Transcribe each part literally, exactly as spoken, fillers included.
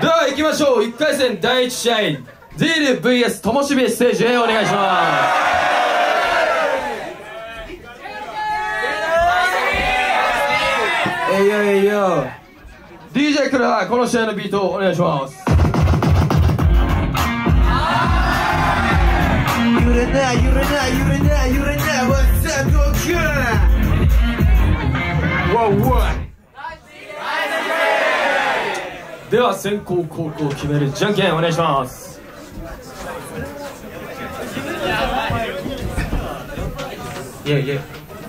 では行きましょう。いっかい戦だいいち試合、ゼール ブイエス ともしびステージへお願いします。えいよえいよ ディージェー クラー、この試合のビートをお願いします。 揺れない揺れない揺れない揺れない What's up good? Wow, wow. では先攻後攻を決めるじゃんけんお願いします。 いやいや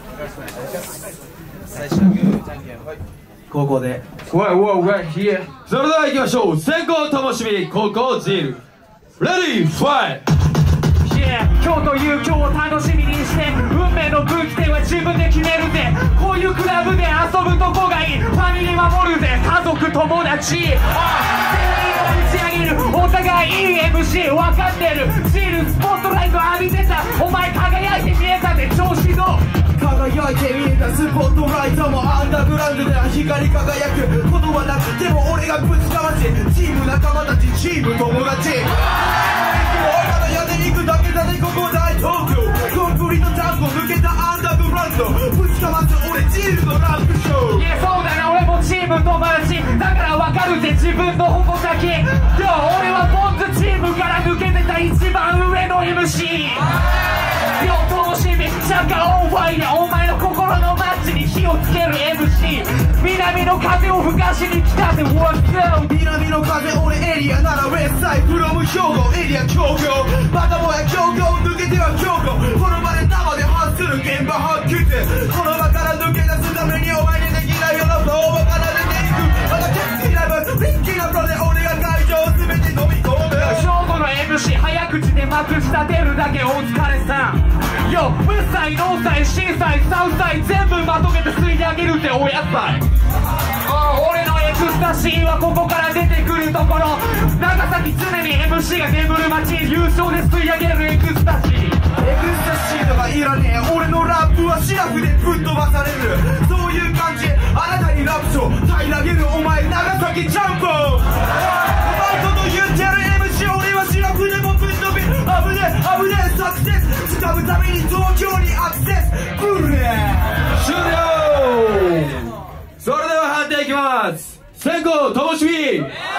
最初のじゃんけん後攻で Wow, wow, right here。 それでは行きましょう。先攻ともしび、後攻ジール。レディーファイト。 今日という今日を楽しみにして、運命の分岐点は自分で決めるぜ。こういうクラブで遊ぶとこがいい。ファミリー守るぜ、家族友達。全員を打ち上げる、お互いいい エムシー 分かってる。シールスポットライト浴びてた、お前輝いて見えたぜ。調子どう？ 輝いて見えたスポットライトもアンダーグラウンドでは光り輝くことはなくても俺がぶちかまし、チーム仲間たちチーム友達。俺らの屋根に行くだけだね、ここ大東京。コンクリートジャンプを抜けたアンダーグラウンド、ぶちかます俺チームのラップショー。 いやそうだな、俺もチーム友達だから分かるぜ、自分の矛先。今日俺はポンズチームから抜けてた一番上の エムシー。今日楽しみ、シャカオンファイヤー、お前の心のマッチに火をつける エムシー。南の風を吹かしに来たぜ。 What's up？ 南の風俺エリアならウェスサイフロム兵庫エリア強豪。バカボヤ強豪抜けては強豪。この場で生で発する現場発掘。この場から抜け出すためにお前にできないようなフローを奏でていく。またキャッチーラブリッキーなフローで俺が会場を全て飲み込む。 正午の エムシー 早口でまくし立てるだけ。お疲れさん。よ無歳ノーサイシーサイサウサイ全部まとめて吸い上げるぜお野菜。ああ俺のエクスタシーはここから出てくるところ。長崎常に エムシー が眠る街、優勝で吸い上げるエクスタシー。 エクスタシーとかいらねえ、俺のラップはシラフでぶっ飛ばされる。そういう感じ、あなたにラップショー平らげるお前長崎ジャンプ。お前こと言ってる エムシー 俺はシラフでもぶっ飛び。危ねえ危ねえサクセス掴むために東京にアクセスブレー終了。それでは判定いきます。先攻ともしび、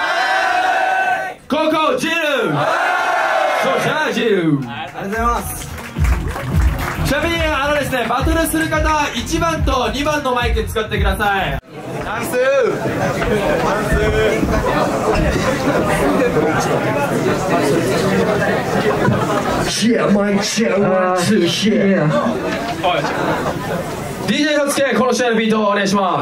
後攻ジール。勝者ジール。 ありがとうございます。 ちなみにあのですね、バトルする方いちばんとにばんのマイク使ってください。 ナイスシェアマイクシェアワンツーシェア。 ディージェー のつけ、この試合のビートをお願いします。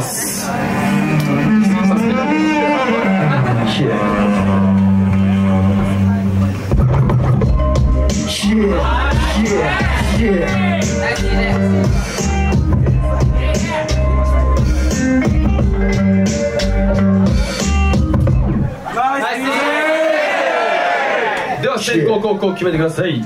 では先攻後攻決めてください。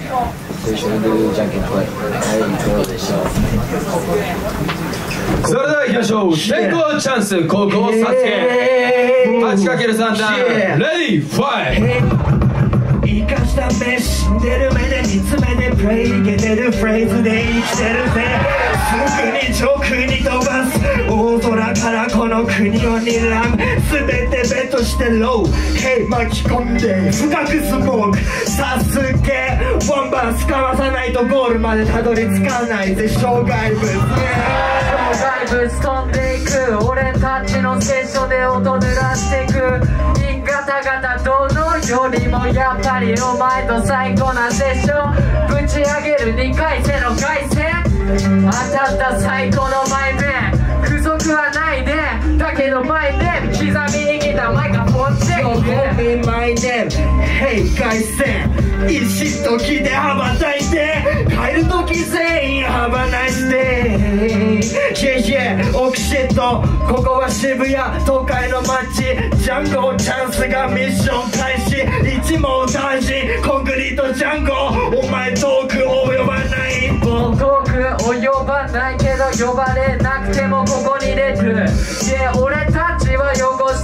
それでは行きましょう。先攻チャンス、後攻サスケ はちかけるさん ダウン。レディーファイト。 生かした目死んでる目で見つめてプレイいけてるフレーズで生きてるぜ。すぐに上空に飛ばす大空からこの国を睨む。全てベットしてローヘイ巻き込んで深くスモーク。サスケワンバン使わさないとゴールまでたどり着かないぜ。障害物障害物飛んでいく俺たちのセッションで音濡らしていく。ガタガタどのよりもやっぱりお前と最高なセッション。ぶち上げるにかい戦の凱旋。当たった最高のマイメン。不足はないねだけどマイネーム刻みに来たマイカフォンチェック。Call me my name Hey 凱旋。石と木で羽ばたいて帰るとき全員羽ばないしてイェイイェイオキシット。ここは渋谷東海の街。ジャンゴチャンスがミッション開始。一網打尽コンクリートジャンゴ。お前遠く及ばない一歩。遠く及ばないけど呼ばれなくてもここに出る。で俺たちは汚した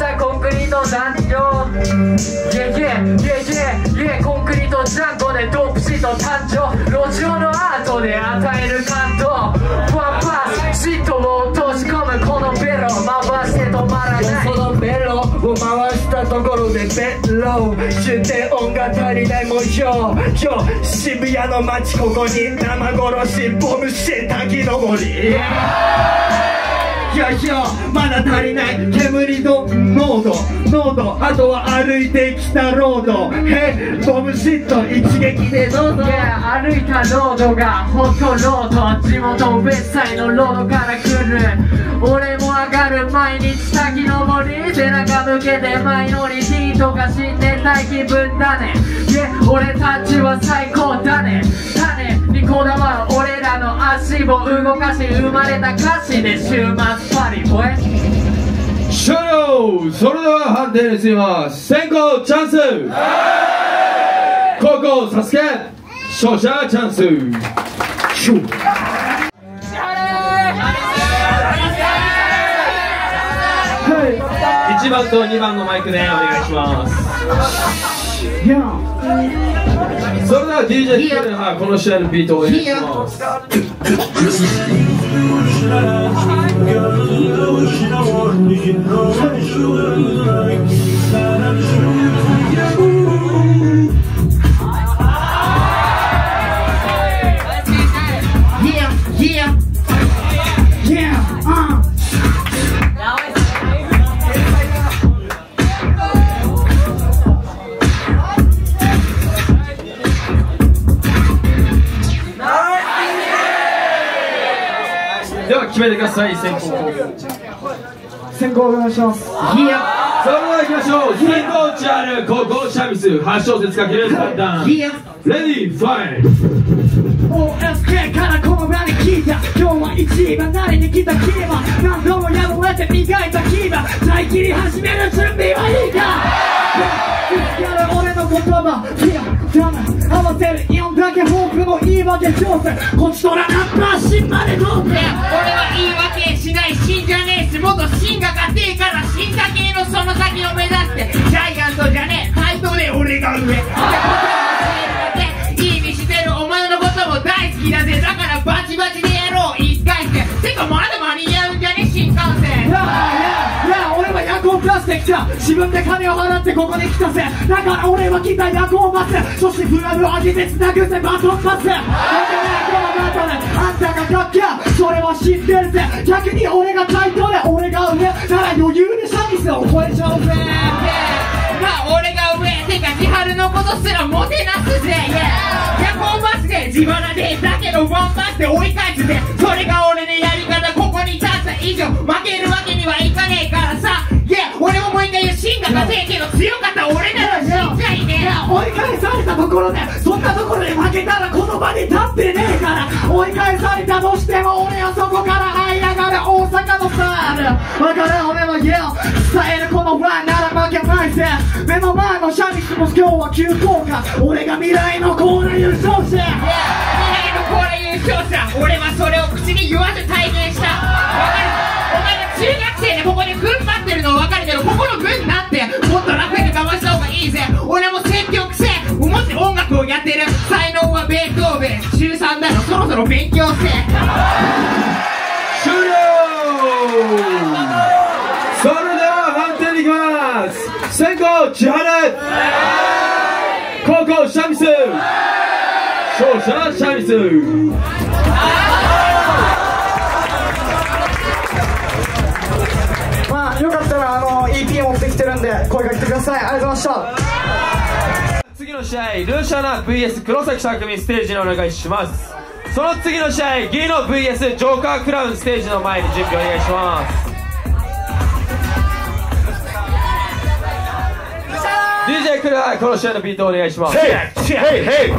したコンクリート壇上イェイイェイイェイイェイイェイコンクリートジャンゴでドープシート誕生路上のアートで与える感動ワンパスシートを落とし込むこのベロ回して止まらないそのベロを回したところでベロ終点音が足りない模様今日渋谷の街ここに生殺しボムして滝登りいやいやまだ足りない煙の濃度濃度あとは歩いてきたロードへボムシット一撃でどうぞ、 yeah、歩いたロードがホットロード地元ウェッサイのロードから来る俺も上がる毎日滝登り背中向けてマイノリティとか死んでたい気分だね、yeah、俺たちは最高だね種にこだわる俺らの足を動かし生まれた歌詞で週末パリボエ終了。それでは判定に移ります。先攻チャンス後攻サスケ勝者チャンスいちばんとにばんのマイクでお願いします。それでは ディージェー ヒデはこの試合のビートをお願いします。では決めてください。先行先行お願いします。 いやそれでは行きましょう。先行チャール後攻シャミスはち小節かける判断レディーファイトオーエスケー からこの場に聞いた今日は一番なりに来たキーマ何度も破れて磨いたキーマ使い切り始める準備はいいかぶつかる俺の言葉いやダメ合わせるイオンだけフォークの言い訳上手こっちとらナッパー芯まで通って俺は言い訳しない芯じゃねえし元芯が家庭から芯だけのその先を目指してジャイアントじゃねえファイトで俺が上いいにしてるお前のことも大好きだぜだからバチバチでやろう一回戦てかまだ間に合うんじゃね新幹線いやいやいや俺は夜行出してきた自分で金を払ってここに来たぜだから俺は来た夜行バスそしてフラグを上げて繋ぐぜバトンパスだからねあんたが勝っきゃそれは知ってるぜ逆に俺が対等で俺が上なら余裕でシャミスを超えちゃうぜまあ俺が上てか千春のことすらもてなすぜ夜行バスで自腹でだけどワンバスで追い返すぜそれが俺のやり方ここに立つ以上負けるわけにはいかねえからさいや俺ももう一回言う芯が勝てえけど強かった俺なら死んじゃいねえ追い返されたところでそんなところで負けたらこの場に立ってねえから追い返されたとしても俺はそこから這い上がる大阪のスタイルだから俺は言う伝えるこのワンなら負けないぜ目の前のシャミスも今日は急降下俺が未来のコーナー優勝者未来のコーナー優勝者俺はそれを口に言わず体現したわかるお前が中学生でここで踏ん張ってるのは分かるけどここの軍になってもっと楽に我慢した方がいいぜ俺も積極性もし音楽をやってる才能はベートーベン中さんだろそろそろ勉強せ終了。それでは判定に行きます先攻千春後攻シャミス勝者シャミスまあよかったらあの イーピー 持ってきてるんで声かけてくださいありがとうございました次の試合ルーシャナ ブイエス 黒崎匠ステージにお願いします。その次の試合ギノ ブイエス ジョーカークラウンステージの前に準備お願いします。 ディージェー クルハイこの試合のビートをお願いします。ヘイヘイヘイ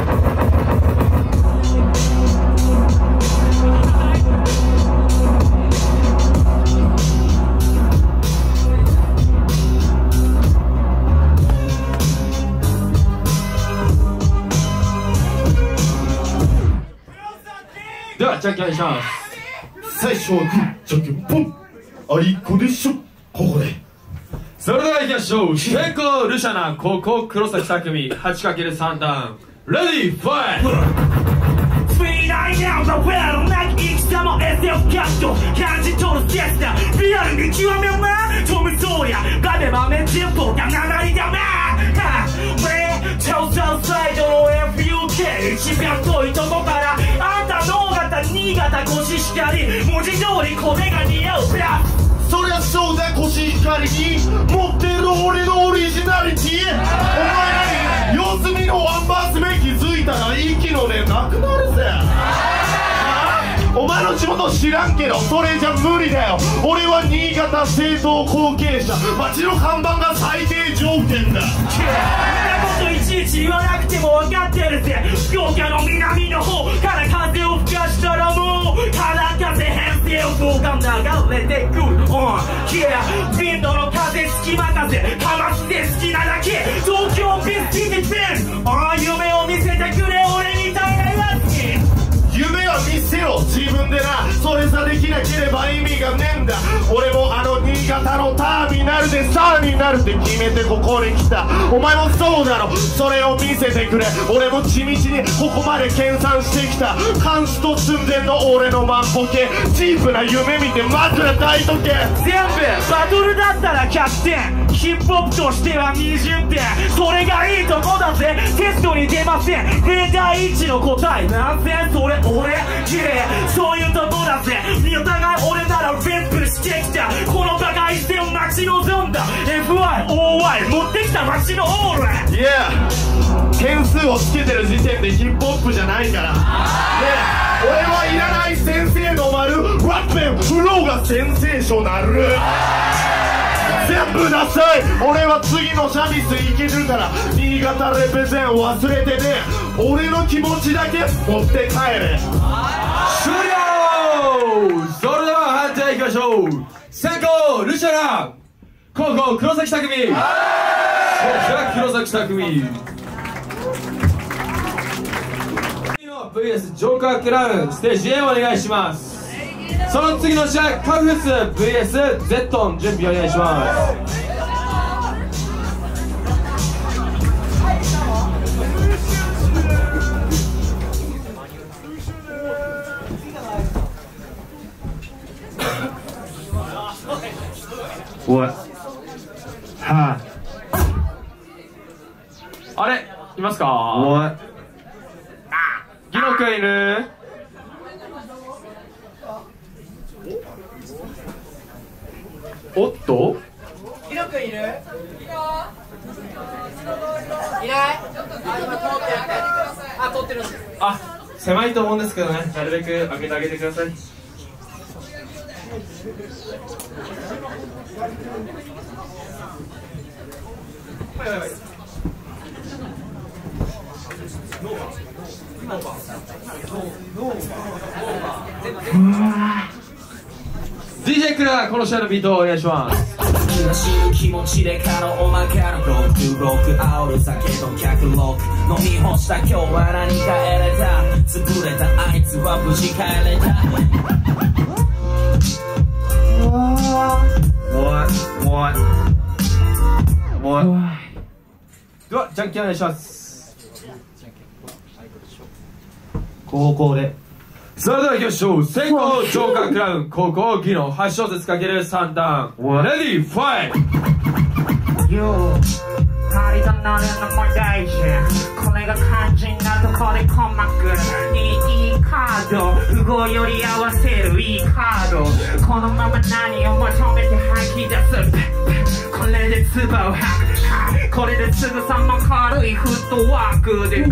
ではじゃんけんお願いします。 最初はグーじゃんけんポンありこでしょここでそれでは行きましょう。先攻ルシャナ、後攻黒崎匠 はちかけるさん 段レディーファイト。 スピーダーになるウェルなき戦も エスエフ キャット感じ取るジェスターリアルに極めまトムソーリャガベ豆チップがなりだな超サウサイドの エフユーケー 一番遠いとこからあんたの型新潟コシヒカリ文字通り米が似合うプラそりゃそうだコシヒカリに持ってる俺のオリジナリティ。お前らに四隅のワンバース目気づいたら息の根なくなるぜ。お前の地元知らんけどそれじゃ無理だよ。俺は新潟政党後継者、町の看板が最低条件だ。 そんなこといちいち言わなくても分かってるぜ。福岡の南の方から風を吹かしたらもうから風編成を交換流れてくる。うん、yeah、ビンドの風好き任せかまして好きなだけ東京ビスキットペン。ああ夢を見せてくれ俺みたいなやつに。 夢は見せろ自分でな。それさできなければ意味がねえんだ。俺もあの新潟のターミナルでスターになるって決めてここに来た。お前もそうだろ、それを見せてくれ。俺も地道にここまで研鑽してきた。カンスト寸前の俺の万歩計チープな夢見て枕抱いとけ。 全部バトルだったらひゃくてん、ヒップホップとしてはにじゅってん。それがいいとこだぜ。テストに出ませんゼロ対いちの答えなんせそれ俺綺麗そういうとこだぜ。お互い俺ならレップしてきたこのバカ一戦を待ち望んだ エフワイオーワイ 持ってきた街のオーラ。 いや点数をつけてる時点でヒップホップじゃないからね。俺はいらない先生の丸ラップンフローがセンセーショナル。全部ダサい。俺は次のシャミスいけるから新潟レペゼン忘れてね。俺の気持ちだけ持って帰れ。 終了。それでは判定いきましょう。先攻ルシャナ、後攻黒崎匠。じゃあ黒崎匠 ブイエス ジョーカークラウンステージ A お願いします。その次の試合カフス ブイエス ゼットン準備お願いします。 おいはあれいますか。 おいギノ君いる。おっとギノ君いる？いない？いない？あ、通ってるんです。 あ、狭いと思うんですけどね、なるべく開けてあげてください。はいはいはい。ディージェー クラーこの試合のビートをお願いします。 今知る気持ちでかのおまかのロックロック煽る酒と客ロック飲み干した今日は何か得れた潰れたあいつは無事帰れた。 おいおいおいではじゃんけんお願いします。 高校でそれでは行きましょう。先攻ジョーカークラウン、後攻ギノはち小節かけるさん段レディーファイト。 借りたなれのも大事これが肝心なとこで鼓膜にいいカード動より合わせるいいカードこのまま何を求めて吐き出すこれで唾を吐くこれですぐさま軽いフットワークで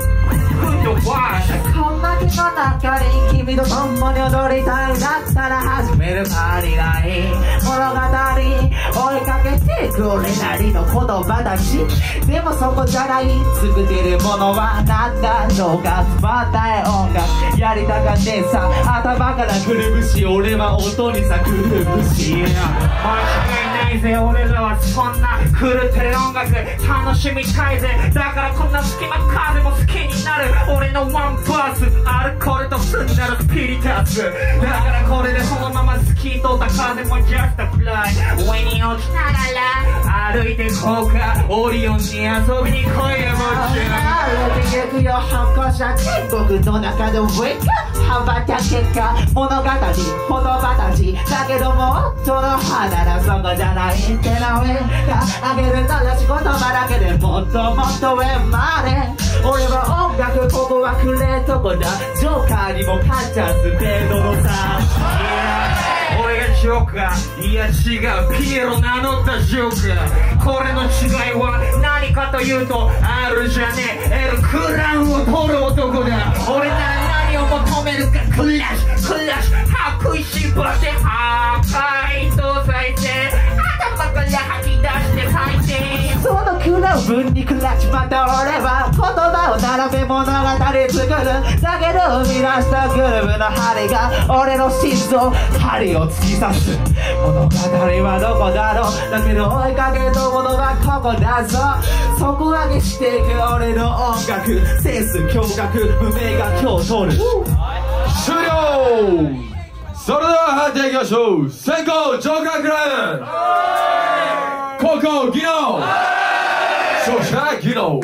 こんな日の中に君と共に踊りたいだったら始めるパリがいい物語追いかけてくれなりの言葉たちでもそこじゃない作ってるものはなんだろうがつまんない音楽やりたがってさ頭からくるぶし俺は音にさくるぶし間違いないないぜ俺らはそんな狂ってる音楽楽しみたいぜだからこんな隙間風も好きになる俺のワンバースアルコールとすんなるスピリタスだからこれでそのまま透き通った風も just a fly 上に落ちながら歩いてこうかオリオンに遊びに来いよもちろん歩いてゆくよ歩行者天国の中でウェイク羽ばたけか物語ほの形だけどもその花のそこじゃないっての上があげるなら仕事場だけでもっともっと上まで俺は音楽ここはくれとこだジョーカーにも勝っちゃう程度のさ俺がジョーカーいや違うピエロ名乗ったジョーカーこれの違いは何かというと R じゃねえ L クラウンを取る男だ俺なら何を求めるかクラッシュクラッシュ白いしばって破壊と再生頭から吐き出して再生そのクラウンにクラッチまた俺は言葉を並べ物語作るだけど生み出したグルーヴの針が俺の心臓針を突き刺す物語はどこだろうだけど追いかけのものはここだぞ底上げしていく俺の音楽センス驚愕無名が今日通る終了。それでは判定いきましょう。先攻ジョーカークラウン、後攻ギノ、勝者ギノ。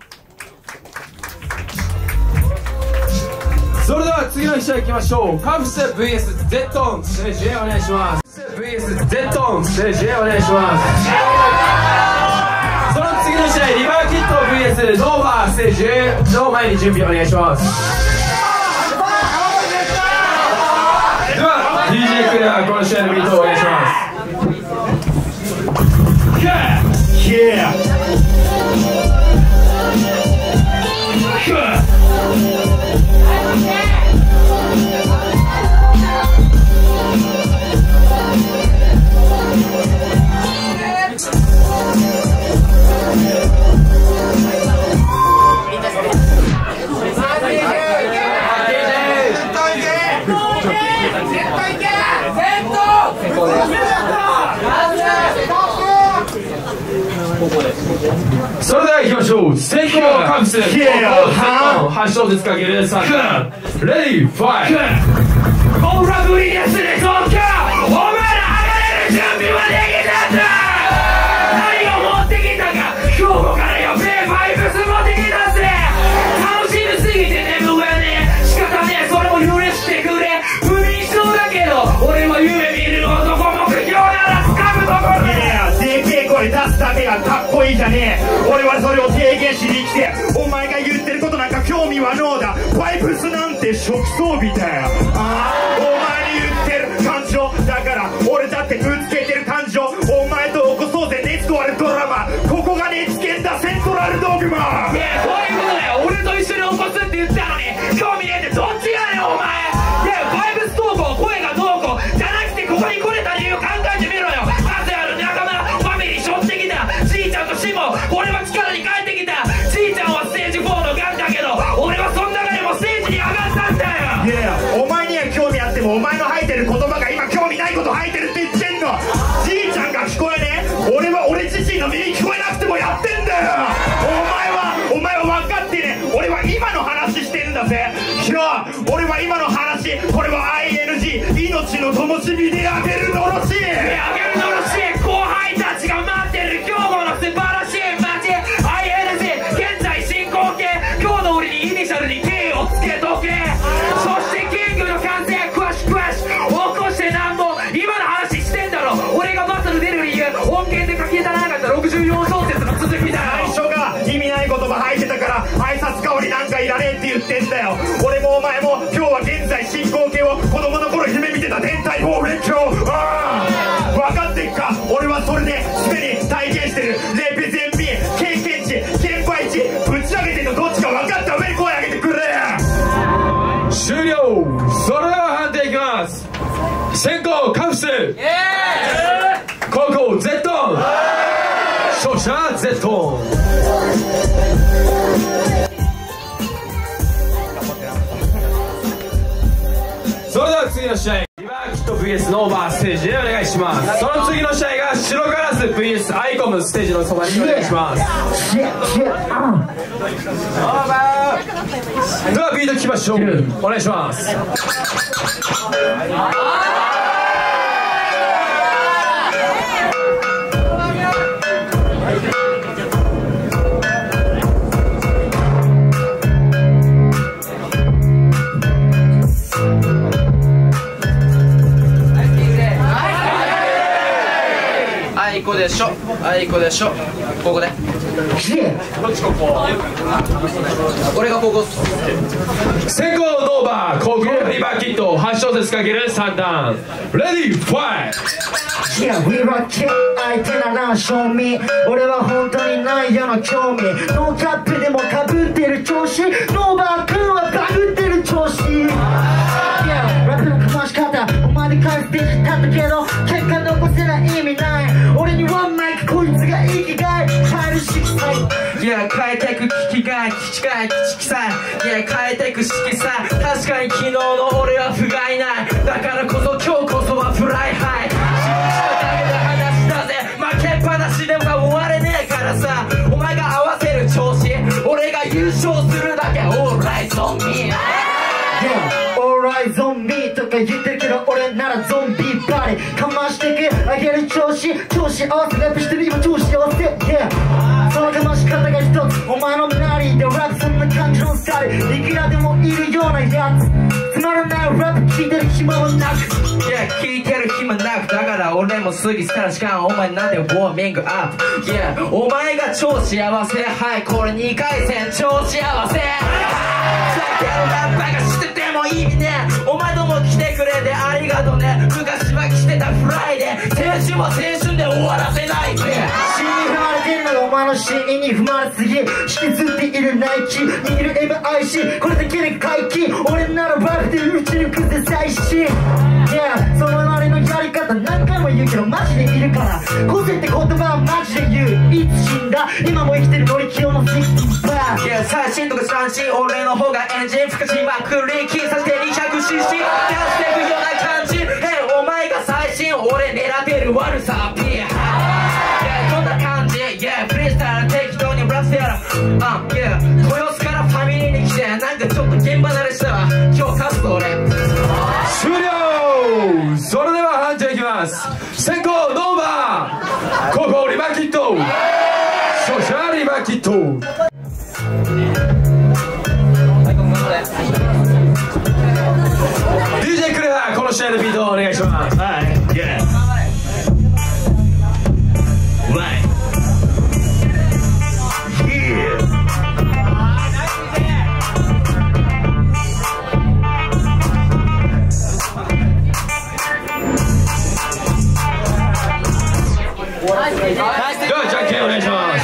それでは次の試合いきましょう。カブス ブイエス ゼットンステージへお願いします。 ブイエス ゼットンステージへお願いします。その次の試合リバーキット ブイエス ノーバーステージへの前に準備お願いします。では ディージェー クレアこの試合のビートをお願いします。 Yeah! それでは行きましょう。先攻カブス、後攻ゼットン、はち小節かけるさん、レディーファイト。 オーラブリネスで東京お前ら上がれる準備はできたんだ。何を持ってきたか兵庫からよベイファイブス持ってきたぜ。楽しみすぎて眠がねえ仕方ねえそれも許してくれ不眠症だけど俺は夢見る男目標なら掴むところででけえ声出すだけがかっこいいじゃねえ。俺はそれを提言しに来てお前が言ってることなんか興味はノーだ。パイプスなんて初期装備だよ。ああお前に言ってる感情だから俺だってぶつけてる感情お前と起こそうぜ熱とあるドラマここが熱源だセントラルドグマ。いやそういうことだよ。俺と一緒に起こすって言ったのに興味ねえってどっちやねんお前。いやパイプス投稿声がどうこうじゃなくてここに来れた理由考えてみろよ。数ある仲間ファミリー背負ってきたじいちゃんとシモ俺は力に変えてきた。じいちゃんはステージフォーのガンだけど俺はその中でもステージに上がったんだよ。いやお前には興味あってもお前の吐いてる言葉が今興味ないこと吐いてるって言ってんの。じいちゃんが聞こえねえ俺は俺自身の耳に聞こえなくてもやってんだよ。お前はお前は分かってね俺は今の話してるんだぜ。いや俺は今の話これは アイエヌジー 命の灯火であげるのろしいあげるのろしい後輩たちが待ってる兵庫の素晴らしい街 アイエヌジー 現在進行形今日の俺にイニシャルに K をつけとけ。そしてキングの完成クワッシュクワッシュ起こしてなんぼ今の話してんだろ。俺がバトル出る理由音源で書き足らなかったろくじゅうよん小節の続きだよ。最初が意味ない言葉吐いてたから挨拶代わりなんかいらねえって言ってんだよ。俺もお前も今日は現在進行形を子供の頃夢見てた天体望遠鏡ああ分かってっか。俺はそれですでに体験してるレペゼンビー経験値現配値ぶち上げてるのどっちか分かった上に声上げてくれ。 終了。それでは判定いきます。先攻カブス、後攻ゼットン、勝者ゼットン。それでは次の試合リバーキット ブイブイエス ノーバーステージでお願いします。その次の試合が白ガラス ブイエス アイコムステージのそばにお願いします。ではビート聴きましょう。お願いします。 あいこでしょ、あいこでしょ、ここで。どっちここ？俺がここっす。 先行ノーバー、後攻リバーキット、はち小節かけるさん段。レディーファイト。 Yeah, we rock it 相手なら賞味俺は本当にないよの興味ノーキャップでもかぶってる調子ノーバー君はバグってる調子 Yeah, ラップのかまし方お前で返すページ立ったけど結果残せない意味ない俺にワンマイクこいつが生きがい変える色彩 Yeah 変えてく聞きがい聞きがい聞きさ Yeah 変えてく色彩確かに昨日の俺は不甲斐ないだからこそ今日こそはフライハイ負けっぱなしでも終われねえからさお前が合わせる調子俺が優勝するだけ Alright on me Yeah, alright on me とか言ってるけど俺ならゾンビバディかましてく上げる調子調子合わせラップしてる今調子合わせ Yeah そのかまし方が一つお前のナリーでラップそんな感じのスタイルいくらでもいるようなやつつまらないラップ聞いてる暇はなく Yeah 聞いてる暇なくだから俺も過ぎ去る時間お前なんでウォーミングアップ Yeah お前が超幸せはいこれにかい戦超幸せさっきのラッパーがしてても意味ねお前ども来てくれてありがとね昔は来てたフライデー青春は青春で終わらせないで死に踏まれてるのがお前の死因に踏まれすぎ引きずっているナイキ握る エムアイシー これだけで回帰俺ならバグで打ち抜くぜ最新 Yeah そのなりのやり方何回も言うけどマジでいるから個性って言葉はマジで言ういつ死んだ今も生きてる乗り気をのシックスバー Yeah 最新とか三振俺の方がエンジン吹かしまくり喫茶店 にひゃくシーシー 出してくような感じ Hey お前が最新俺狙ってる悪さピー Yeah こんな感じ Yeah フリースタイル適当にラップしてやるあ Yeah 豊洲からファミリーに来てなんかちょっと現場慣れしたわ今日勝つぞ俺終了。それでは判定いきます。先行ノーバー、後攻リバーキット、勝者リバーキット。 ディージェー クレアこの試合のビートをお願いします。はい、yeah。ではじゃんけんお願いします。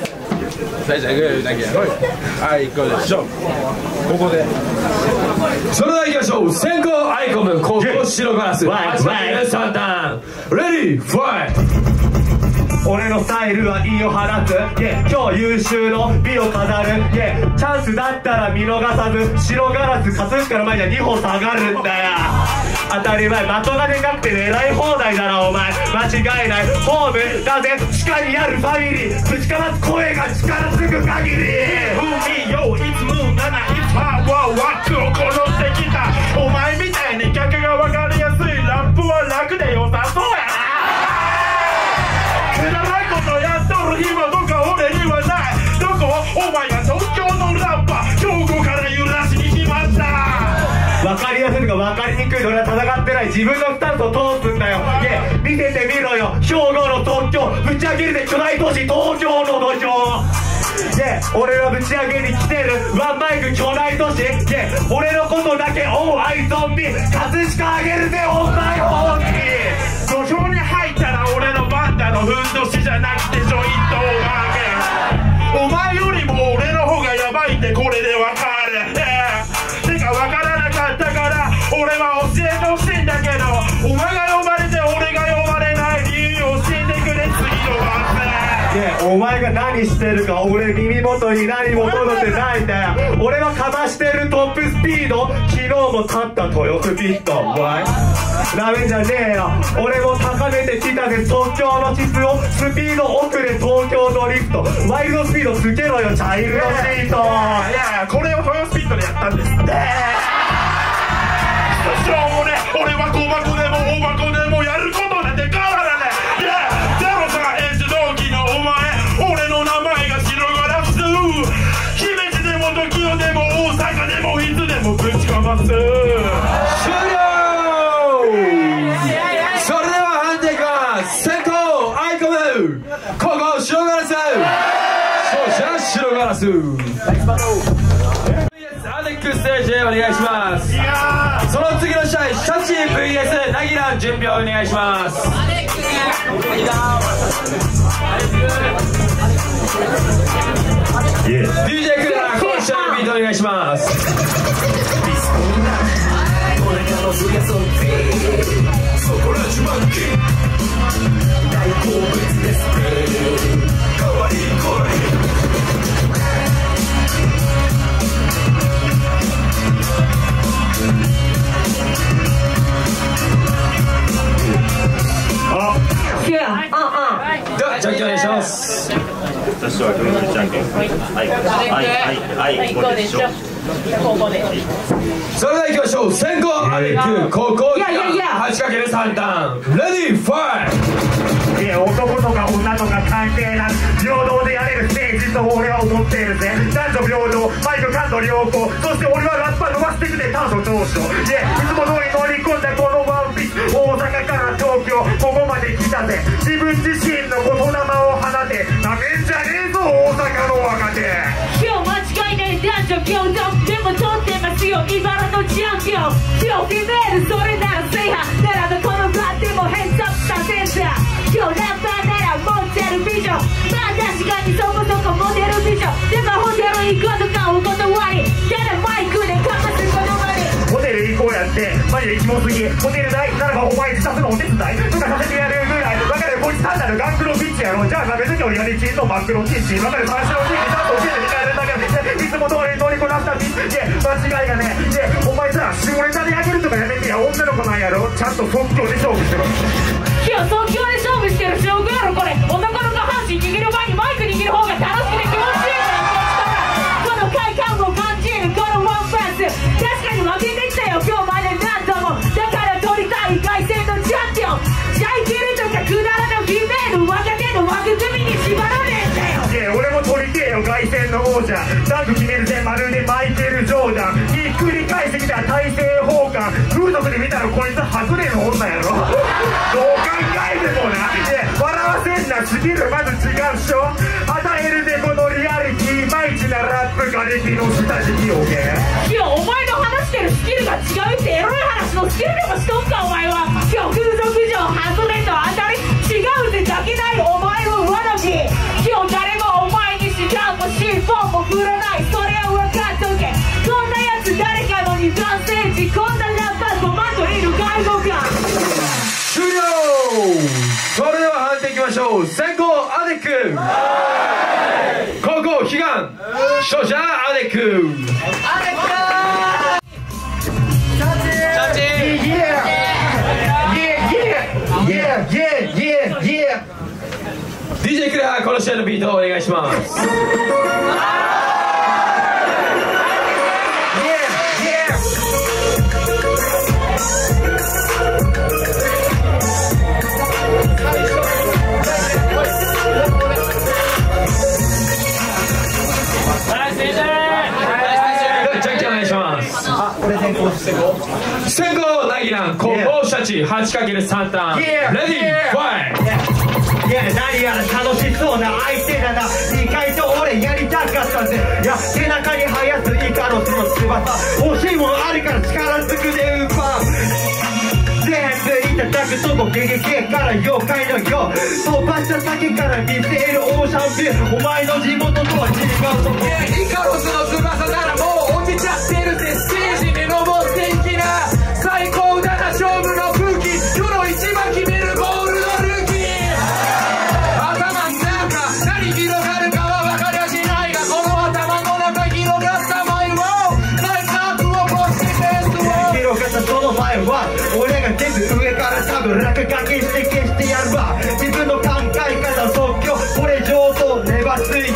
はいこうでしょここでそれでは行きましょう。先行アイコム後攻白ガラスはちさん段レディーファイト。 俺のスタイルは意を放つ、yeah、今日優秀の美を飾る、yeah、チャンスだったら見逃さず白ガラス葛飾の前にはにほ下がるんだよ当たり前的がでかくて狙い放題だなお前間違いないホームだぜ地下にあるファミリーぶちかます声が力つく限り海よいつもなないつはワックを殺してきたお前みたいに客が分かりやすいラップは楽で良さそうやなくだらないことやっとる暇とか俺にはないどこお前が東京のラッパー兵庫から揺らしに来ました分かりやすいとか分かりにくいの俺は戦ってない自分のスタンスを通すんだよいや見せてみろよ兵庫の東京ぶち上げるで巨大都市東京の土壌で俺はぶち上げに来てるワンマイク巨大都市で俺のことだけオーアイゾンビ葛飾あげるぜお前本気土俵に入ったら俺のバンダのふんどしじゃなくてジョイントを曲げお前よりも俺の方がヤバいってこれでわかる、えー、てかわからなかったから俺は教えてほしいんだけどお前が呼ばれて俺が呼ばれない理由を教えてくれ次の番でお前が何してるか俺耳元に何も届いてないんだよ。俺はかましてるトップスピード、昨日も勝った豊洲ピット。わいダメじゃねえよ、俺も高めてきたぜ東京の質を。スピード遅れ東京ドリフト、ワイルドスピードつけろよチャイルドシート。 いやこれを豊洲ピットでやったんですって。しょうもね、俺は小箱でも大箱でもやることなんて変わらねえ。いやゼロさんエンジ同期のお前、俺の名前が白ガラス。姫路でも時代でも大阪でもいつでもぶちかます。終了。 それでは判定いきます。先攻アイコム、後攻白ガラス。勝者白ガラス。アレックステージへお願いします。その次の試合シャチ ブイエス ナギラン準備をお願いします。 ディージェー クレア今週のビートお願いします。ではじゃんけんお願いします。 私はグーじゃんけん。はいはいはいはい、こうでしょ。 それではいきましょう。先攻アレック、後攻はちかけるさん ターンレディーファイ。 いや男とか女とか関係なく平等でやれるステージと俺は思っているぜ。男女平等、マイク感度良好、そして俺はラッパ伸ばしてくれ炭素上昇。いやいつも通り乗り込んだこのワンピース、大阪から東京ここまで来たぜ。自分自身の言霊を放て、なめんじゃねえぞ大阪の若手。 今日間違いない男女平等でも取ってますよ茨のチャンピオン。今日フィメールそれなら制覇ならばこの場でも変則したセンサー。今日ラッパーなら持ってるビジョン、まあ確かにそこそこモデルビジョン。でもホテル行くとかお断り、ただマイクでかます言葉に。 ホテル行こうやってマジでキモすぎ。ホテル代ならばお前自殺のお手伝いとかさせてやるぐらい分かる。こいつ単なるガンクロビッチやろ。じゃあ別に俺がリチンの真っ黒キッチン分かる。三種のチームちゃんと教えてみたいなだけでいつも通り乗りこなしたビッチで間違いがねえ。でお前さ下ネタであげるとかやめてや。女の子なんやろ、ちゃんと即興で勝負してろ。 今日即興で勝負してる証拠やろこれ。男の下半身握る前にマイク握る方が楽しくて気持ちいいからこの快感を感じるこのワンパンス。確かに負けてきたよ今日まで何度も。だから取りたい凱旋のチャンピオン。シャイキルとかくだらぬフィメール若手の枠組みに縛らねえんだよ。 いや俺も取りてえよ凱旋の王者。ダンク決めるぜまるでマイケル・ジョーダン。ひっくり返してきた大政奉還。風俗で見たらこいつ白麗の女やろ。どう考えてもな。いや笑わせんなスキルまず違うっしょ。与えるぜこのリアリティ、マイチなラップができの下敷きをけ。 いやお前の話してるスキルが違うってエロい話のスキルでもしとんかお前は。今日風俗嬢外れと当たり違うぜだけないお前はわなび。今日誰もお前にシガンもシーフォンも振らない、それを分かっとけ。こんなやつ誰かの二段セージ、こんなラッパーコマンドいる外国か。 終了。それでは判定いきましょう。先攻アレック、後攻悲願、勝者アレック。 アレックジャッジ。 Yeah, yeah, yeah, yeah. ディージェー クレアこの試合のビートをお願いします。先攻ナギラン、後攻シャチ はちかけるさん ターンレディーファイト。 いや何やら楽しそうな相手だな。意外と俺やりたかったぜ。いや背中に生やすイカロスの翼、欲しいものあるから力ずくでウーパー全部いただくとこゲゲゲから妖怪のよ飛ばした先から見せるオーシャンビュー。お前の地元とは違うとこ。 イカロスの翼ならもう落ちちゃってるぜ。ステージに登っていきな。最高だな勝負の空気、世の一番決めるゴールドルーキー。頭ん中何広がる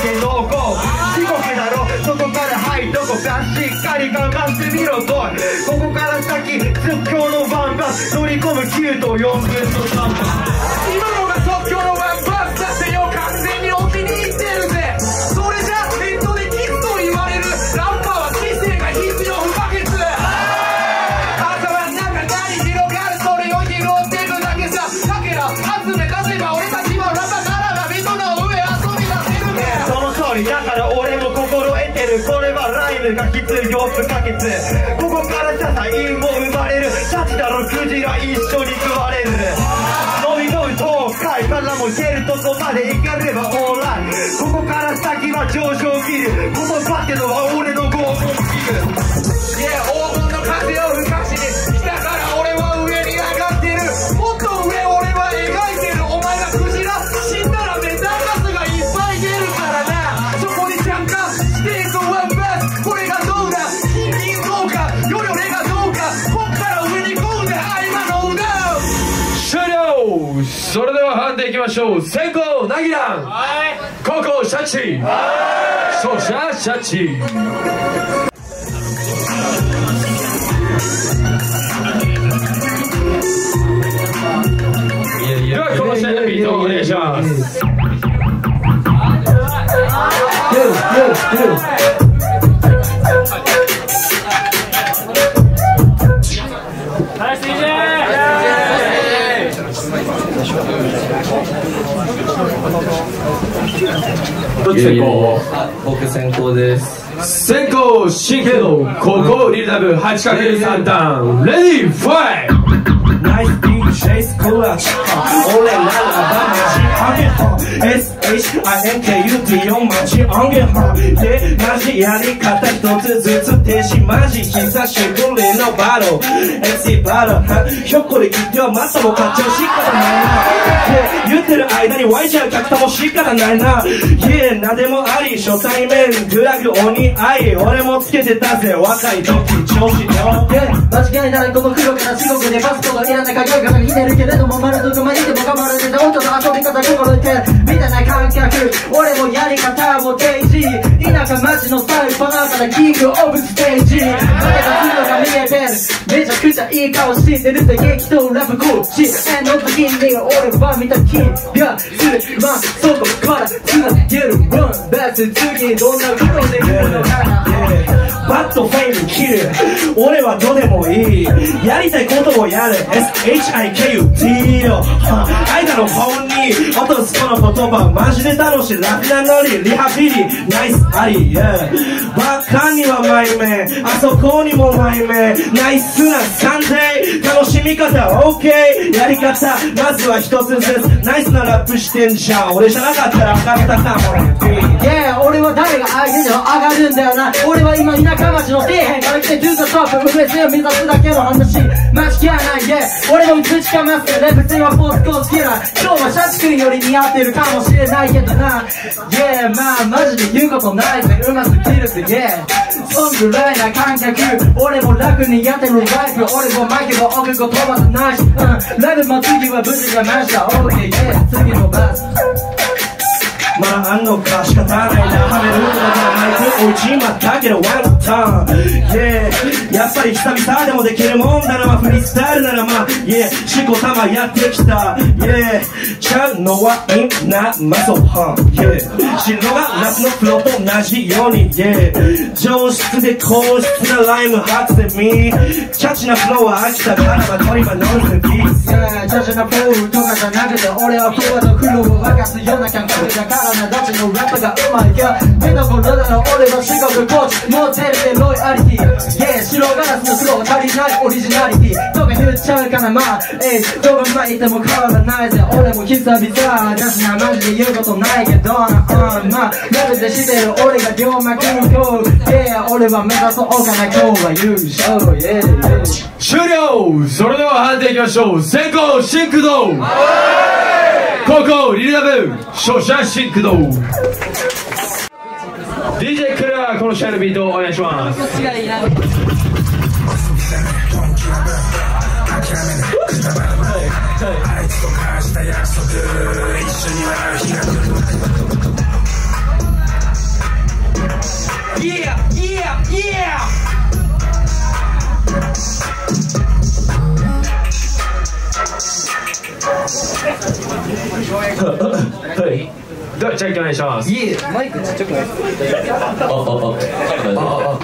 け濃厚地獄だろそこからはいどこかしっかり頑張ってみろとここから先即興のワンバス乗り込むきゅうとよんぶんのさんば今のが即興のワンバスだってよ完全にお気に入ってるぜそれじゃネットでキスと言われるラッパーは知性が必要不可欠頭の中に広がるそれを拾っていくだけさだけど集め出せば俺たちもラッパーならば人の上遊び出せるねその通りだから俺も心得てるこれはライブが必要不可欠ここからささ韻も生まれるシャチだろクジラ一緒に食われる飲み込む東海からも出るとこまで行かればオンラインここから先は上昇気流言葉ってのは俺の拷問器具いや黄金の風を吹かしに下から俺は上に上がってるもっと上俺は描いてるお前がクジラ死んだらメタンガスがいっぱい出るからなそこに参加していくワンバスこれがどうだ金銀どうかより俺がどうかこっから上に行こうぜ今のうだ終了。それでは判定いきましょう。先攻ナギラン、後攻シャチ、勝者シャチ。ではこの試合のビートをお願いします。どっち先行？ 僕先行です。 先行新系の後攻リルダブ はちかけるさん 段レディーファイト。 ナイスディージェイスクラッチ俺らはマジアゲハ エスエイチアイエヌケーユーティー よマジアゲハでマジやり方一つずつ停止マジ久しぶりのバトル エムシー バトルひょっこり切ってはまたも勝っちゃう仕方ないなって言ってる間に湧いちゃう客とも仕方ないな家なでもあり初対面グラグ鬼愛俺もつけてたぜ若い時調子よ間違いないこの黒から地獄でバスとかいらない影が見てるけれどもまるどこまででも頑張られて音の遊び方心得てみたいな感覚俺もやり方を提示田舎町のスタイルバナーからキングオブステージ負けた黒が見えてるめちゃくちゃいい顔してるぜ激闘ラブコーチエンドの金利が俺は見た金がするまあそこからつなげるワンベース次どんな苦労できるのかなバッドフェイムキル俺はどうでもいいやりたいことをやる エスエイチアイケーユーティー よ間の本に落とすこの言葉マジで楽しい楽なノリリハビリナイスあり、yeah、バカにはマイメンあそこにもマイメンナイスな感じ楽しみ方 OK やり方まずは一つずつナイスなラップしてんじゃん俺じゃなかったら上がったかもね Yeah 俺は誰が相手でも上がるんだよな俺は今田舎町の底辺から来てトゥーザトップ上を目指すだけの話間違いない Yeah 俺もぶちかますレベルはポスト好きな今日はシャチ君より似合ってるかもしれないけどな Yeah まあマジで言うことないぜうますぎるぜ Yeah そんぐらいな感覚俺も楽にやってるライブ俺もマイクも音楽を飛ばさないし、うん、ライブも次は無事がました OK Yeah 次のバスまだあんのか仕方ないなはめることだからマイク置いちまったけどワンターン Yeah やっぱり久々でもできるもんだなまあフリースタイルならまあ Yeah しこたまやってきた Yeah ちゃうのはみんなまそうは Yeah 白が夏のフロと同じように Yeah 上質で高質なライム発でみキャッチなフローは飽きたからま取り場ノンセンピース Yeah ジャジなフローとかじゃなくて俺はフローとフローを沸かすような感覚だからどっちのラップがうまいか目の頃だの俺は四国コーチモテルでロイヤリティ Yeah 白ガラスのフロー足りないオリジナリティとか言っちゃうからまあえいどう巻いても変わらないぜ俺も久々だしなマジで言うことないけどな、うん、まあラブでしてる俺が両巻の今日 Yeah 俺は目指そうかな今日は優勝 Yeah Yeah 終了。それでは判定いきましょう。先攻シンクドウ、後攻リルダブ勝者シンクドウ。 ディージェー クルーこの試合のビートをお願いします。 じゃあじゃんけんお願いします。 いえマイクちっちゃくないですか。ああああ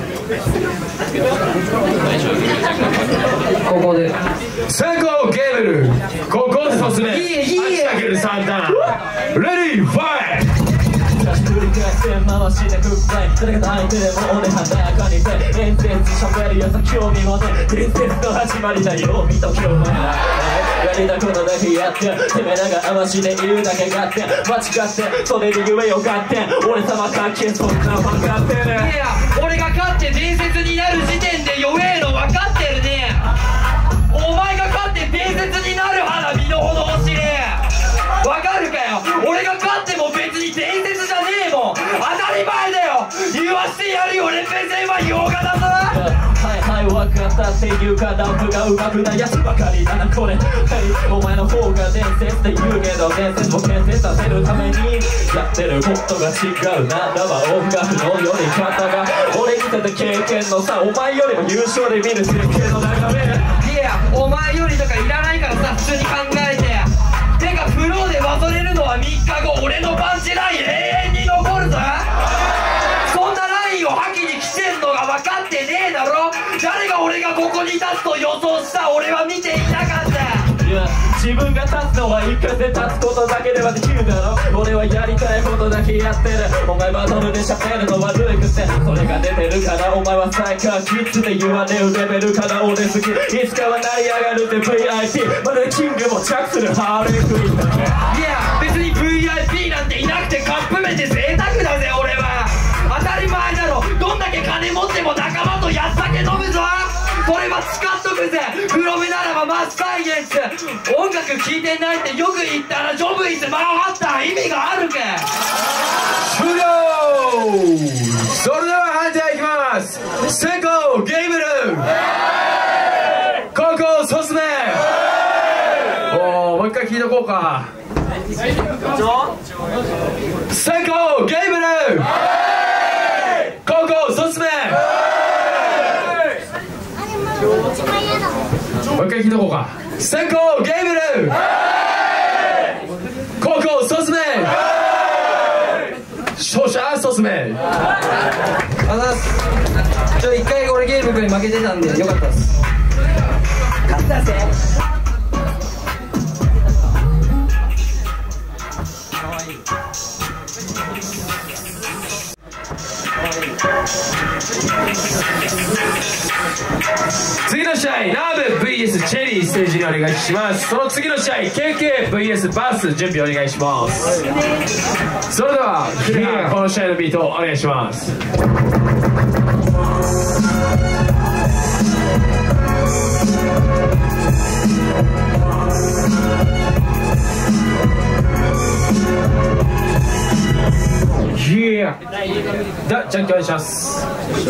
ここで先行ゲームルここで突入。 いいえいいえかけるさん段レディーファイト。 繰り返して回してフッライ誰が相手でも俺華やかにて伝説喋るやつは興味もね伝説の始まりだよ見とけお前らやりたことだけやっててめえらが甘しで言うだけがって間違ってそれで言えよがって俺様かっけそんな分かってる。 いや俺が勝って伝説になる時点で弱えの分かってるね。お前が勝って伝説になる花身の程を知れ。わかるかよ。俺が勝っても別に伝説じゃねえもん。当たり前だよ。言わしてやるよ。レペゼンは洋画だぞ。 はいはい分かったっていうかラップが上手くないやつばかりだなこれ。はいお前の方が伝説って言うけど伝説を建設させるためにやってることが違うならば音楽のより方が俺見てた経験のさお前よりも優勝で見る設計の中でいやお前よりとかいらないからさ普通に考えて。てかフローで忘れるのはみっかご俺のパンチライン永遠に残るぞ。そんなラインを吐きに来てんのが分かってねえだろ。誰が俺がここに立つと予想した俺は見ていなかった。 いや自分が立つのは一回で立つことだけではできるだろ。俺はやりたいことだけやってる。お前バトルで喋るの悪いくせそれが出てるからお前はサイカーキッズで言われるレベルから俺好きいつかは成り上がるって ブイアイピー まるでキングも着するハーレークイーンだ。 いや別に ブイアイピー なんていなくてカップ麺で贅沢だぜ俺は。当たり前だろ。どんだけ金持っても仲間とやっ酒飲むぞ。それは使っとくぜ。プロメならばマスサイエンス。音楽聴いてないってよく言ったらジョブイズ回った意味があるけ。 終了。それでは判定いきます。先攻ゲームル後攻ソスメ。おーもう一回聞いとこうか。先攻ゲームル後攻ソスメ。もう一回聞いとこうか。先攻ゲームル後攻ソスメ。勝者ソスメ。 あざっす。ちょ一回俺ゲーム君に負けてたんでよかったっす。勝ったぜ。 次の試合ナーブ ブイエス チェリーステージにお願いします。その次の試合 ケーケー ブイエス バース準備お願いします。それではこの試合のビートお願いします。じゃじゃんけんお願いします。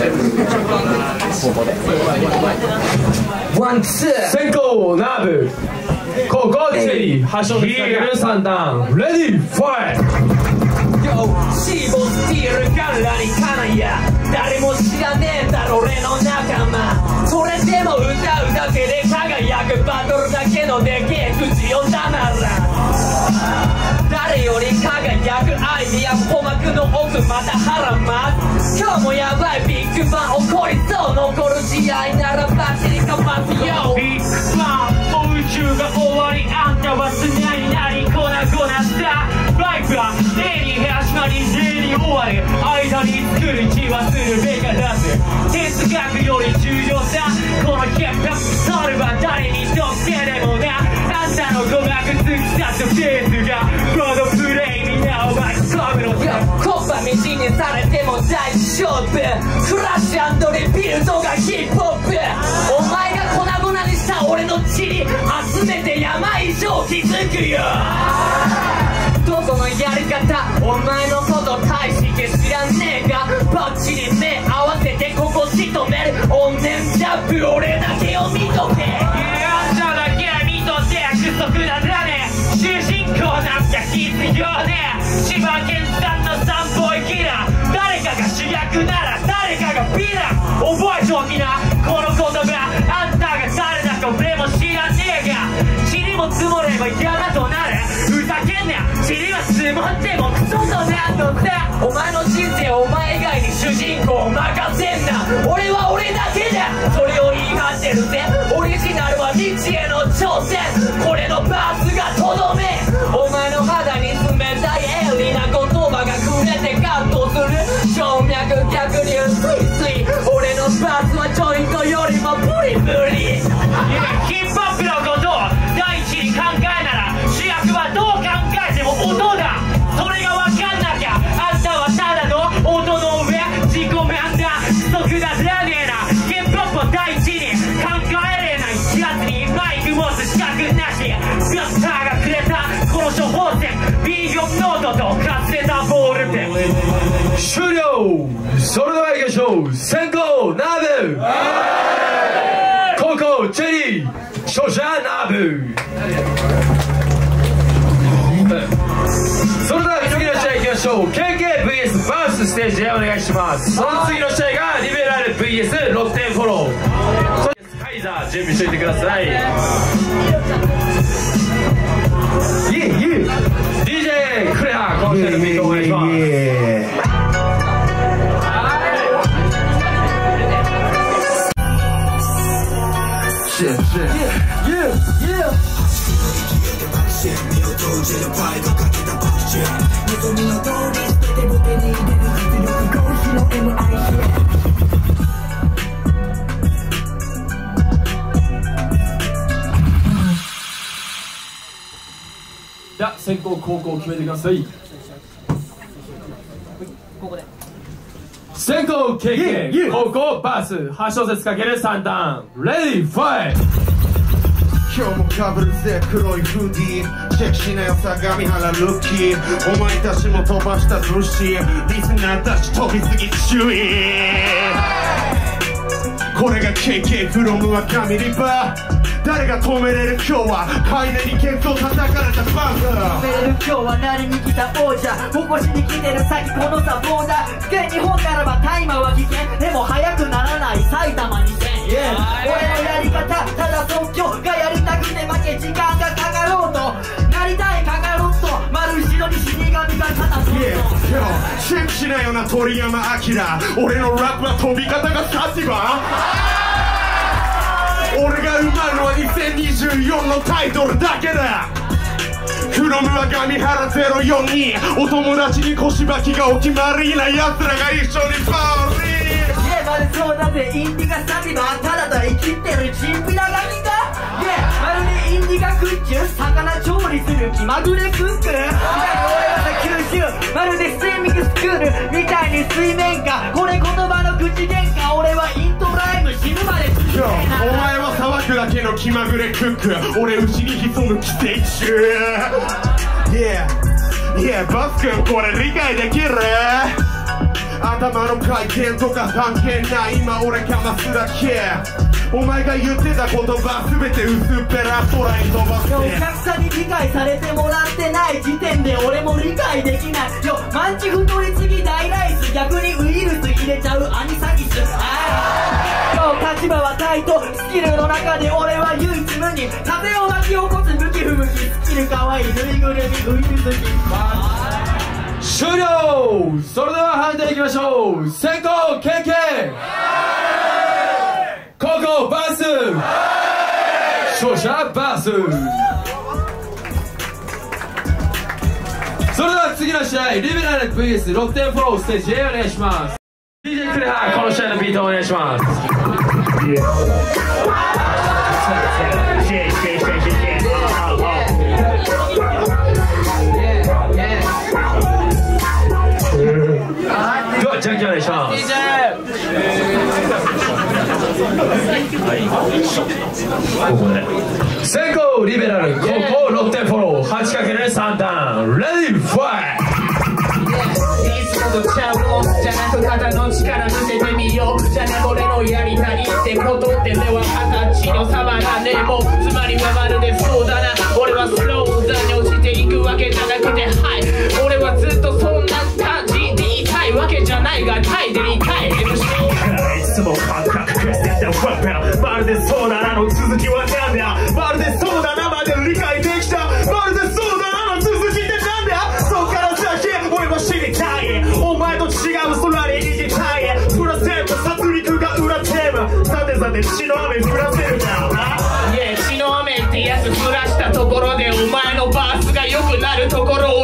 ワンツー先攻ナーブ後攻チェリー発祥でつなげるさん段レディーファイト。 シーボスティールからにかないや誰も知らねえだろ俺の仲間。それでも歌うだけで輝くバトルだけのでけえ口をたまら誰より輝くアイディア鼓膜の奥また腹ます今日もヤバいビッグバン起こりそう残る試合ならバチリかますよビッグバン宇宙が終わりあんたは常になり粉々さバイクは A に始まり J に終わる間に作る気はするべからず哲学より重要さこのヒップそれは誰にとってでもなあんたの鼓膜突き刺すフェーズがロードプレイになお巻き込むのさコッパみじんにされても大丈夫クラッシュ&リビルドがヒップホップお前が粉々にした俺の塵集めて山以上築くよどこのやり方お前のこと大して知らねえがバッチリ目合わせてここ仕留める怨念ジャンプ俺だけを見とけあんただけは見とけ約束だね主人公なんか必要ね千葉県産の散歩生きな誰かが主役なら誰かがヴィラン覚えておきなこの言葉あんたが誰だか俺も知らねえが塵も積もれば山となるふざけんな塵は積もってもクソ生お前以外に主人公任せんな。俺は俺だけだ、それを言い張ってるぜ。オリジナルは未知への挑戦、これのバースがとどめ。お前の肌に冷たい鋭利な言葉が触れてカットする。静脈逆流スイスイ、俺のバースはジョイントよりもブリブリ。ヒップホップのことを第一に考えなら、主役はどう考えても音だ。それが分かんなきゃあんたはただの音の上、自己満だ、不足だじゃねえな。ヒップホップを第一に考えれないやつにマイク持つ資格なし。ビュッターがくれたこの処方箋、ビーヨンノートとかすれたボールペン。 終了。それでは行きましょう。先攻ナブ、後攻チェリー、勝者ナブ。それでは次の試合行きましょう。 ケーケーブイエス バースステージへお願いします。その次の試合がリベラル ブイエス ろくてんフォロー。カイザー準備しておいてください。イエイイエイ ディージェー クレハこの試合のビートお願いします。Yeah, yeah, yeah. じゃあ先攻後攻決めてください。 ここで先攻 ケーケー、後攻バース、はち小節かけるさん段。レディーファイト。 今日もかぶるぜ黒いフーディー、チェックしなよ相模原ルッキー。お前たちも飛ばした寿司、リスナーたち飛びすぎ注意。これが ケーケー from 若見リバー。誰が止めれる今日はハイネにケツを叩かれたバンダー。 止めれる今日は何に来た王者、起こしに来てる先このサポーター。危険日本ならばタイマーは危険、でも速くならない埼玉にせん。Yeah. 俺のやり方ただ即興がやりたくて負け時間がかかろうとなりたいカカロット、丸後ろに死神がただそっと。 チェックしなよな鳥山明、俺のラップは飛び方がサチバ俺が生まれるのはにせんにじゅうよんのタイトルだけだ。フロムはガミハラゼロよんに、お友達に腰ばきがお決まりな奴らが一緒にパーリー。 イエまでそうだぜ、インディガサティバー、ただと生きてるチンピラガキだ。イエまるでインディガクッチュ、魚調理する気まぐれクック。俺はさ九州、まるでスイミングスクールみたいに水面下。これ言葉の口喧嘩、俺はイントライム死ぬまで続けな。 お前は騒ぐだけの気まぐれクック、俺牛に潜む寄生虫。Yeah, yeah, バス君これ理解できる？頭の回転とか関係ない、今俺かますだけ。お前が言ってた言葉全て薄っぺら空に飛ばして、 お客さんに理解されてもらってない時点で俺も理解できない。よマンチ太りすぎ大ライス、逆にウイルス入れちゃうアニサキス。今日立場はタイト、スキルの中で俺は唯一無二、風を巻き起こす向き不向き、スキルかわいいぬいぐるみウイルスキ終了。それでは判定いきましょう。先攻 ケーケー、 後攻バース、勝者バース。それでは次の試合、リベラル ブイエスろくてんフォローステージへお願いします。 ディージェー クレハこの試合のビートをお願いします。じゃんけんお願いします。先攻リベラル、後攻ろくてんフォロー、はちかけるさん段。レディーファイト。 いつもとちゃうのじゃなく肩の力見せてみよう。じゃな俺のやりたいってことってでは形の差はなんでも、つまりはまるでそうだな。俺はスローダに落ちていくわけじゃなくて、はい俺はずっとそんな感じでいたいわけじゃないが、タイでいたい エムシーいつも感覚クエスティンまるでそうだなの続きはなんだ、まるでそうだなまで理解できた、まるでそうだなの続きってなんだ、そっから先俺は知りたい。お前と違う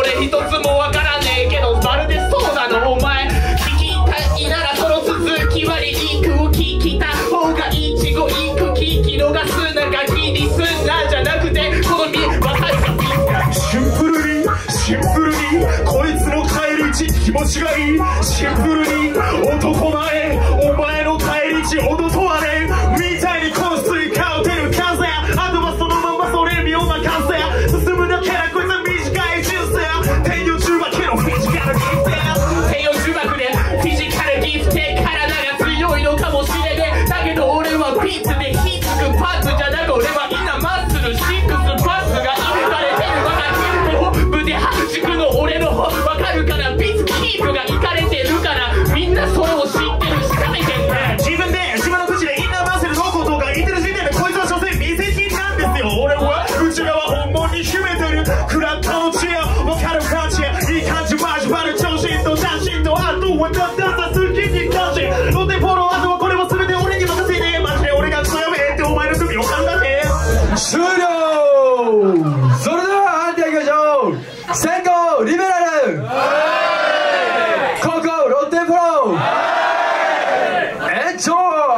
俺一つもわからねえけどまるでそうなのお前聞きたいならその続きはリンクを聞きた方がいちごいく聞き逃すなんか気にすんなじゃなくてこの身わかるかシンプルにシンプルにこいつの帰り道気持ちがいいシンプルに男前お前の帰り道踊とはねみたいにこのスイカを出る風あとはそのままそれ見ような風進むだけなこいつは短い人生天与中学のフィジカルギフテ天与中学でフィジカルギフテ体が強いのかもしれねえだけど俺はピッツでひっつくパンツじゃなく俺はインナーマッスルシックスパンツがいかれてるわかるホップで軸の俺の方わかるからビツキープがいかれてるからみんなそれを知ってるしかめてる自分で自分の口でインナーマッスルのことが言ってる時点でこいつは所詮未成金なんですよ俺は内側本物に秘めてるクラッタの知恵わかる感じいい感じマジバル調子と写真とあとはだんだんさ好きに感じロテフォローあとはこれも全て俺に任せてマジで俺が強めってお前の首を考えて終了。それでは判定いきましょう。先攻リベラル後攻ロッテンフォロー延長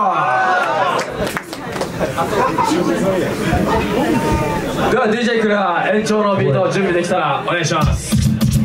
では ディージェー クラー延長のビート準備できたらお願いします。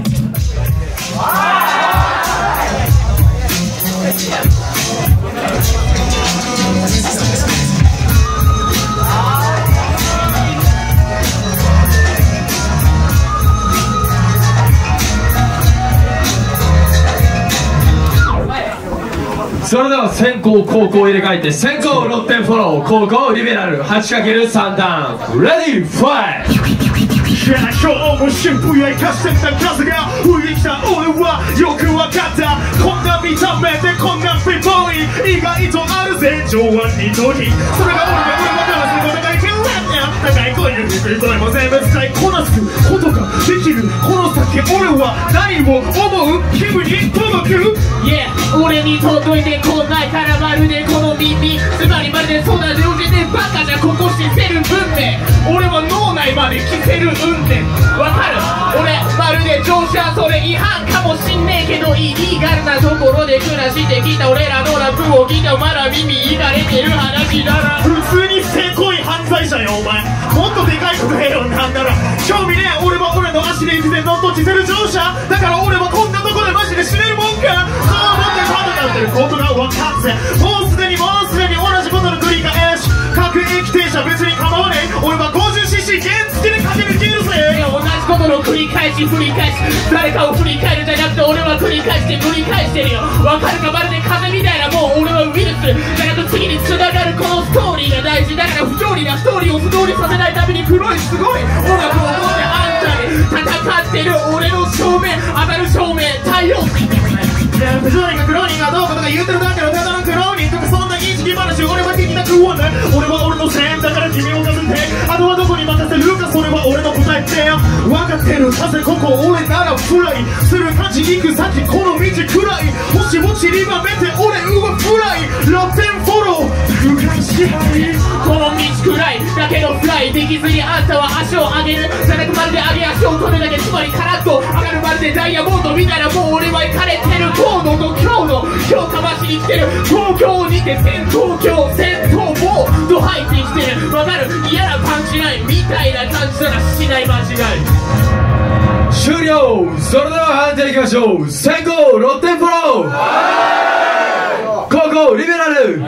それでは先攻後攻入れ替えて先攻ロッテンフォロー後攻リベラル はちかけるさん 段レディーファイト今日も新聞や生かしてきた風が吹いてきた俺はよくわかったこんな見た目でこんなピボーイ意外とあるぜ上腕二頭筋それが俺が俺が騙すことがいける高い声で低い声も全部使いこなすことができるこの先俺は何を思う君に届く Yeah 俺に届いてこないからまるでこの耳つまりまるでそうな両手でバカじゃここしてる文明俺は脳内まで来てる運転わかる俺まるで乗車それ違反かもしんねえけどイリーガルなところで暮らしてきた俺らのラップを聞いてお前ら耳いかれてる話だな普通にせこい犯罪者よお前もっとでかいことへよなんなら興味ねえ俺は俺の足で生きて乗っとちせる乗車だから俺はこんなとこでマジで死ねるもんかそう思って戦ってることが分かってもうすでにもうすでに同じことの繰り返し各駅停車別に構わねえ俺は ごじゅうシーシー 原付で駆け抜けるぜ同じことの繰り返し繰り返し誰かを振り返るじゃなくて俺は繰り返して繰り返してるよわかるかまるで風みたいなもう俺はウイルスじゃなく次に繋がるこのストーリーが大事だから不条理なストーリーを素通りさせないために黒いすごい音楽を持ってあんたに戦ってる俺の正面当たる正面太陽不条理が黒人がどうかとか言うてるだけのただの黒人とかそんな認識話俺は聞きたくはない俺は俺のせいだから君を数えてあとはどこに任せるかそれは俺の答えって分かってる風ここ俺ならフライする感じ行く先この道くらい星もちりばめて俺動くフライロッテンフォロー空間支配この道くらいだけどフライできずにあんたは足を上げるじゃなくまるで上げ足を取るだけつまりカラッと上がるまるでダイヤモンドみたいなもう俺はイカれてるコードと今日の今日かましに来てる東京にて戦東京戦闘モード入ってきてるわかる嫌なパンチラインみたいな感じならしない間違い終了。それでは判定いきましょう。先攻ロッテンフォロー後攻リベラル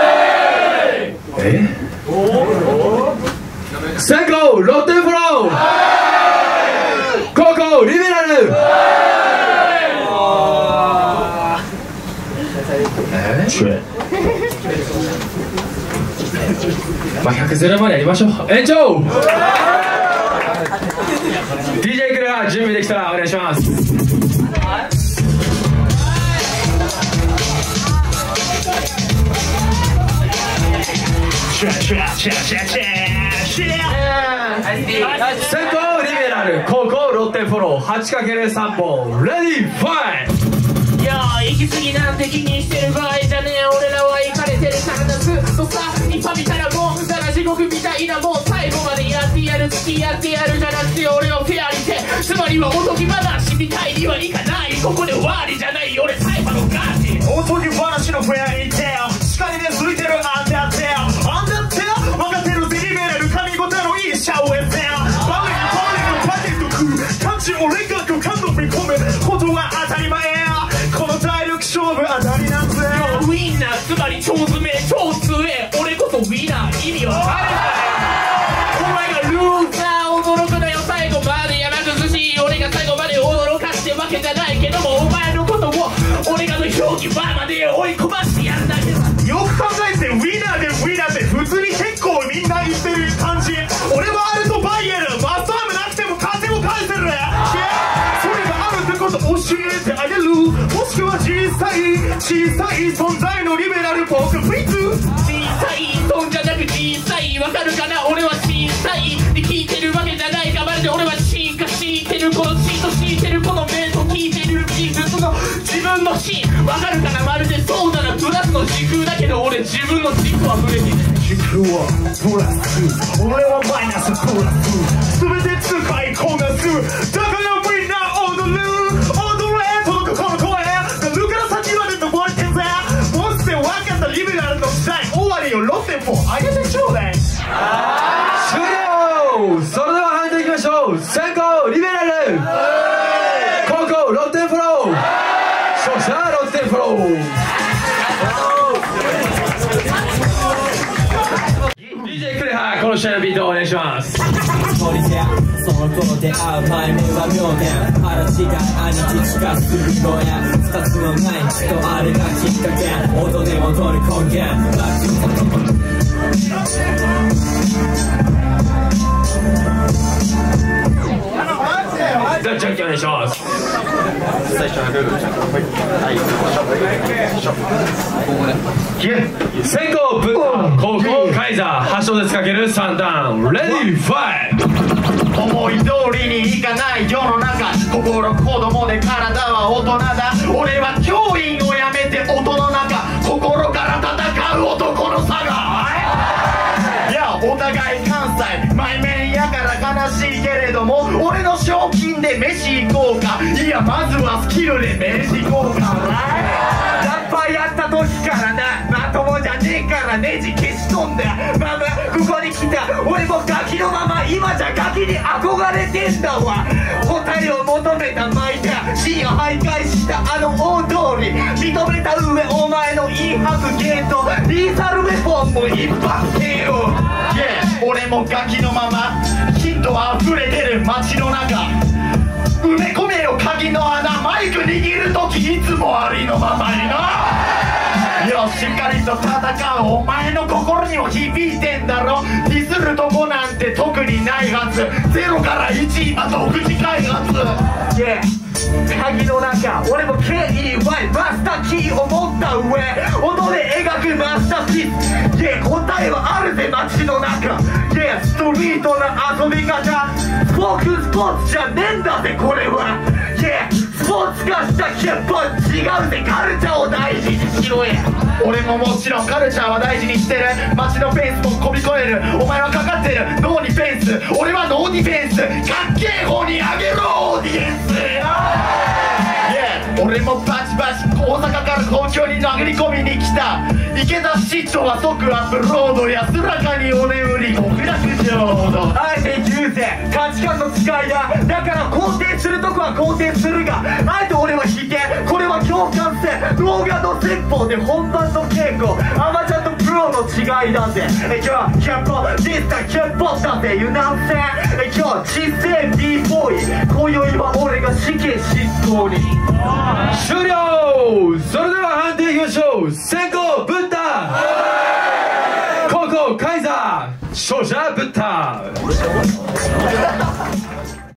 え先攻ロッテンフォロー後攻リベラルまあひゃくゼロまでやりましょう。延長ディージェー クラー準備できたらお願いします。先攻リベラル後攻ロッテンフォロー はちかけるさん 本レディーファイトいやー行き過ぎなんて気にしてる場合じゃねえ俺らは行かれてるからなずっとさ今みたいなもんだから地獄みたいなもん最後までやってやる付き合ってやるじゃなくて俺をフェアにしてつまりはおとぎ話みたいにはいかない。ここで終わりじゃない俺サイファーのガチ。 おとぎ話のフェアリーテール光でついてるアンダーテールアンダーテール分かってるぜリベラル噛み応えのいいシャウエッセンバレンバレンのパテントク感じ俺が五感の見込むことは当たり前この体力勝負当たりなんぜウィンナーつまり超詰め超強え俺こそウィナー意味わかるかお前がルーザー驚くなよ最後まで山崩し俺が最後まで驚かしてわけじゃないけどもお前のことを俺がの表記場まで追い込ましてやるだけだ。 よく考えてウィナーでウィナーって普通に結構みんな言ってる感じ俺はアルトバイエルマスタームなくても勝ても返せるそれがあるってこと教えてあげるもしくは小さい小さい存在のリベラルポークフリーズ小さい損じゃなく小さいわかるかな俺は小さいで聞いてるわけじゃないかまるで俺は進化してるこのシート敷いてるこの面と聞いてる技術の自分の芯わかるかなまるでそうだなプラスの時空だけど俺自分の軸はぶれてる時空はプラス俺はマイナスプラス全て使いこなすだからみんな踊る踊れ届くこの声出るから先まで登れてんぜもっと分かったリベラルの時代終わりよロッテンポあげてちょうだい終了。それでは判定いきましょう。先攻リベラル後攻ロッテンフロー勝者ロッテンフロー ディージェー クレハこの試合のビートをお願いします。 その頃出会う前目は妙で腹違い兄貴近するのや二つのない血とあれがきっかけ音で戻る根源ラッキーじゃあじゃんけんお願いします。 最初のルールはい先攻ブッダ後攻カイザーはち小節かけるさん段レディーファイト思い通りにいかない世の中心子供で体は大人だ俺は教員をやめて音の中心から戦う男の差がいやお互い関西前面やから悲しいけれども俺の賞金で飯行こうかいやまずはスキルで飯行こうかラッパーやった時からなまともじゃねえからネジ消し飛んだままここに来た俺もガキのまま今じゃガキに憧れてんだわ答えを求めた巻いた深夜徘徊したあの大通り認めた上お前の言い張るゲートリーサルウェポンも一発けよ、yeah、俺もガキのままヒントは溢れてる街の中埋め込めよ鍵の穴マイク握るときいつもありのままになよしっかりと戦うお前の心にも響いてんだろディスるとこなんて特にないはずゼロからいち今独自開発、yeah、鍵の中俺も ケーイーワイ マスターキーを持った上音で描くマスターピース、yeah、答えはあるぜ街の中、yeah、ストリートな遊び方スポークスポーツじゃねえんだぜこれは、yeah、スポーツ化したヒップホップ違うぜカルチャーを大事にしろや俺ももちろんカルチャーは大事にしてる街のフェンスも飛び越えるお前はかかってるノーディフェンス俺はノーディフェンスかっけえ方にあげろオーディエンス、yeah、俺もバチバチ大阪から東京に殴り込みに来た池田シットは即アップロード安らかにお眠り極楽浄土あえて言うぜ価値観の違いだだから肯定するとこは肯定するがあえて俺は否定これは共感性動画の説法で本番の稽古アマチュアとプロの違いだぜ今日キャッポ実際キャッポだぜユナンセン今日知性 B ボーイ今宵は俺が死刑執行に終了。それでは判定いきましょう。先攻